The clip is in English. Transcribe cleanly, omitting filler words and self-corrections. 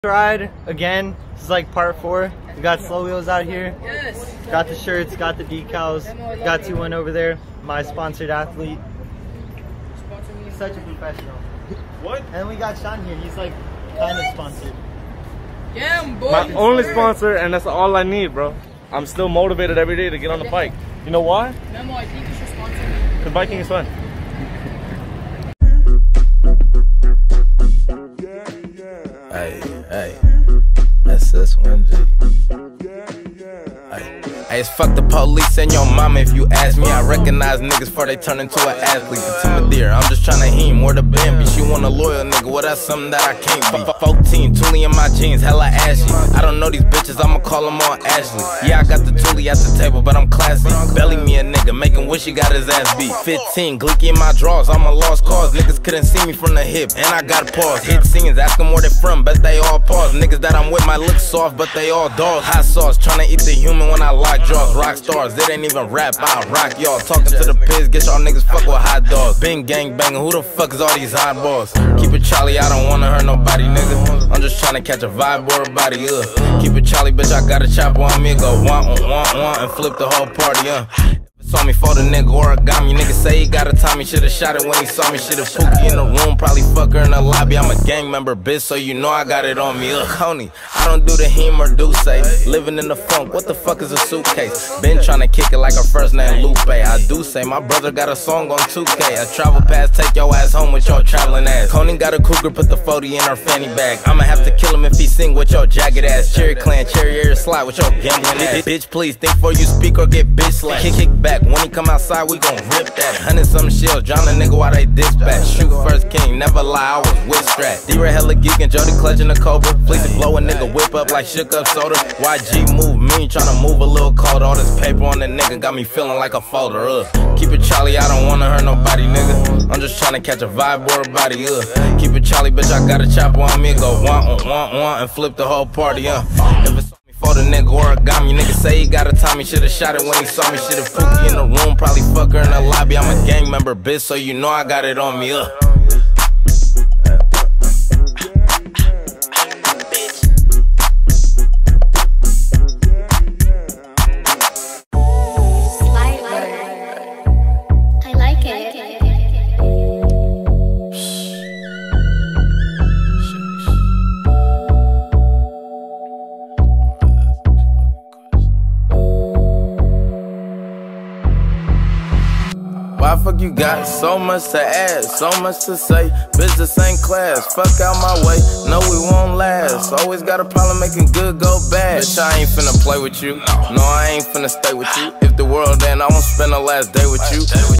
Ride again. This is like part 4. We got slow wheels out here. Yes. Got the shirts, got the decals, got 2-1 over there. My sponsored athlete. Such a professional. What? And we got Sean here. He's like kind of sponsored. Yeah, boy. My only sponsor, and that's all I need, bro. I'm still motivated every day to get on the bike. You know why? Memo, I think you should sponsor me. Because biking is fun. Hey, that's this one G. Hey, it's fuck the police and your mama if you ask me. I recognize niggas before they turn into an athlete. Intimidator, I'm just tryna him more the Bambi. She want a loyal nigga, well that's something that I can't be. 14, Thule in my jeans, hella ashy. I don't know these bitches, I'ma call them all Ashley. Yeah, I got the Thule at the table, but I'm classy. Belly me a nigga, make him wish he got his ass beat. 15, Glicky in my drawers, I'm a lost cause. Niggas couldn't see me from the hip, and I got pause. Hit scenes, ask them where they from, bet they all pause. Niggas that I'm with might look soft, but they all dogs. Hot sauce, tryna eat the human when I lock jaws. Rock stars, it ain't even rap, I rock y'all. Talking to the pigs, get y'all niggas fuck with hot dogs. Bing gang banging, who the fuck is all these oddballs? Keep it Charlie, I don't wanna hurt nobody, nigga. I'm just tryna catch a vibe or a body, Keep it Charlie, bitch, I got a chopper on me, go want, and flip the whole party, Saw me for the nigga origami. Nigga say he got a Tommy, should've shot it when he saw me. Should've Pookie in the room, probably fuck her in the lobby. I'm a gang member, bitch, so you know I got it on me. Coney, I don't do the him or do say. Living in the funk, what the fuck is a suitcase? Been tryna kick it like her first name Lupe. I do say my brother got a song on 2K. A travel pass, take your ass home with your traveling ass. Coney got a cougar, put the 40 in her fanny bag. I'ma have to kill him if he sing with your jagged ass. Cherry Clan, cherry air slide with your gambling ass. Bitch, please think before you speak or get bitch slapped. Kick back. When he come outside, we gon' rip that. 100-something shells, drown a nigga while they dispatch. Shoot first king, never lie, I was with strat. D-Ray hella geekin', Jody clutching the Cobra. Fleece to blow a nigga, whip up like shook up soda. YG move me, tryna move a little cold. All this paper on the nigga got me feeling like a folder, Keep it Charlie, I don't wanna hurt nobody, nigga. I'm just tryna catch a vibe or a body, Keep it Charlie, bitch, I got a chopper on me, go want, and flip the whole party, If it's for the nigga origami, nigga say he got a Tommy, should've shot it when he saw me. Should've Pookie in the room, probably fuck her in the lobby. I'm a gang member, bitch, so you know I got it on me, I like it. Why fuck you got so much to add, so much to say? Bitch, this ain't class, fuck out my way. No, we won't last. Always got a problem making good go bad. Bitch, I ain't finna play with you. No, I ain't finna stay with you. If the world end, I won't spend the last day with you.